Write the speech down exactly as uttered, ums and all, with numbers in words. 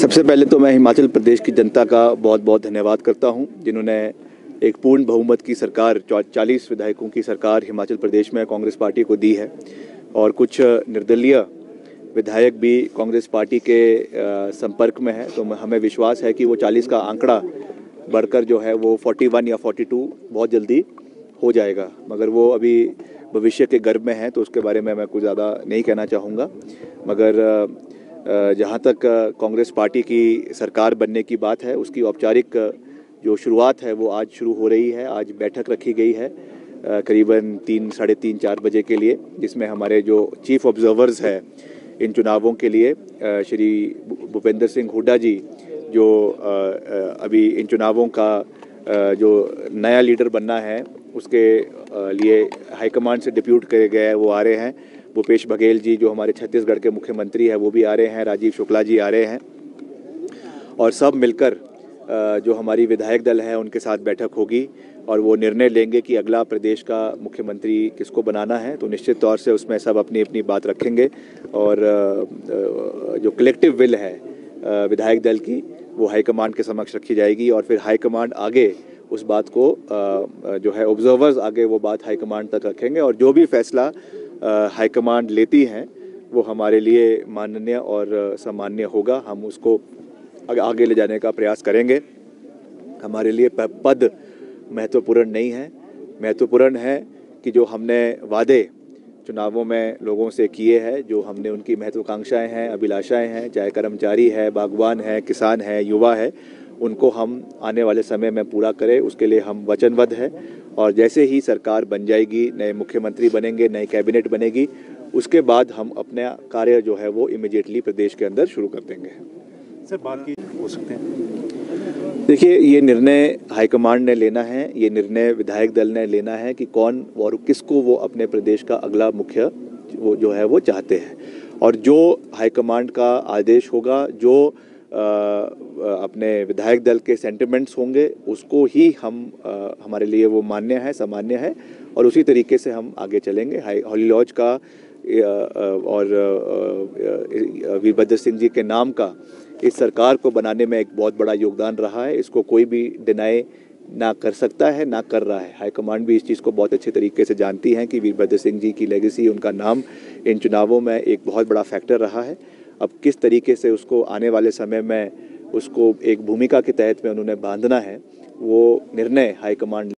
सबसे पहले तो मैं हिमाचल प्रदेश की जनता का बहुत बहुत धन्यवाद करता हूं, जिन्होंने एक पूर्ण बहुमत की सरकार, चालीस विधायकों की सरकार हिमाचल प्रदेश में कांग्रेस पार्टी को दी है और कुछ निर्दलीय विधायक भी कांग्रेस पार्टी के संपर्क में है। तो हमें विश्वास है कि वो चालीस का आंकड़ा बढ़कर जो है वो इकतालीस या बयालीस बहुत जल्दी हो जाएगा, मगर वो अभी भविष्य के गर्भ में है तो उसके बारे में मैं कुछ ज़्यादा नहीं कहना चाहूँगा। मगर जहाँ तक कांग्रेस पार्टी की सरकार बनने की बात है, उसकी औपचारिक जो शुरुआत है वो आज शुरू हो रही है। आज बैठक रखी गई है करीबन तीन साढ़े तीन चार बजे के लिए, जिसमें हमारे जो चीफ ऑब्जर्वर्स है इन चुनावों के लिए श्री भूपेंद्र सिंह हुड्डा जी, जो अभी इन चुनावों का जो नया लीडर बनना है उसके लिए हाईकमांड से डिप्यूट करे गए हैं, वो आ रहे हैं। भूपेश बघेल जी जो हमारे छत्तीसगढ़ के मुख्यमंत्री हैं वो भी आ रहे हैं, राजीव शुक्ला जी आ रहे हैं और सब मिलकर जो हमारी विधायक दल है उनके साथ बैठक होगी और वो निर्णय लेंगे कि अगला प्रदेश का मुख्यमंत्री किसको बनाना है। तो निश्चित तौर से उसमें सब अपनी अपनी बात रखेंगे और जो कलेक्टिव विल है विधायक दल की वो हाईकमांड के समक्ष रखी जाएगी और फिर हाईकमांड आगे उस बात को जो है ऑब्जर्वर्स आगे वो बात हाईकमांड तक रखेंगे और जो भी फैसला हाईकमांड लेती हैं वो हमारे लिए माननीय और सम्मान्य होगा। हम उसको आगे ले जाने का प्रयास करेंगे। हमारे लिए पद महत्वपूर्ण नहीं है, महत्वपूर्ण है कि जो हमने वादे चुनावों में लोगों से किए हैं, जो हमने उनकी महत्वाकांक्षाएं हैं, अभिलाषाएं हैं, चाहे कर्मचारी है, बागवान है, किसान है, युवा है, उनको हम आने वाले समय में पूरा करें, उसके लिए हम वचनबद्ध हैं। और जैसे ही सरकार बन जाएगी, नए मुख्यमंत्री बनेंगे, नई कैबिनेट बनेगी, उसके बाद हम अपना कार्य जो है वो इमीडिएटली प्रदेश के अंदर शुरू कर देंगे। सर बात की हो सकते हैं, देखिए ये निर्णय हाईकमांड ने लेना है, ये निर्णय विधायक दल ने लेना है कि कौन और किसको वो अपने प्रदेश का अगला मुख्य वो जो है वो चाहते हैं और जो हाईकमांड का आदेश होगा, जो आ, अपने विधायक दल के सेंटिमेंट्स होंगे, उसको ही हम आ, हमारे लिए वो मान्य है, सामान्य है और उसी तरीके से हम आगे चलेंगे। हॉली लॉज का और वीरभद्र सिंह जी के नाम का इस सरकार को बनाने में एक बहुत बड़ा योगदान रहा है। इसको कोई भी डिनाई ना कर सकता है, ना कर रहा है। हाईकमांड भी इस चीज़ को बहुत अच्छे तरीके से जानती हैं कि वीरभद्र सिंह जी की लेगेसी, उनका नाम इन चुनावों में एक बहुत बड़ा फैक्टर रहा है। अब किस तरीके से उसको आने वाले समय में उसको एक भूमिका के तहत में उन्होंने बांधना है, वो निर्णय हाईकमांड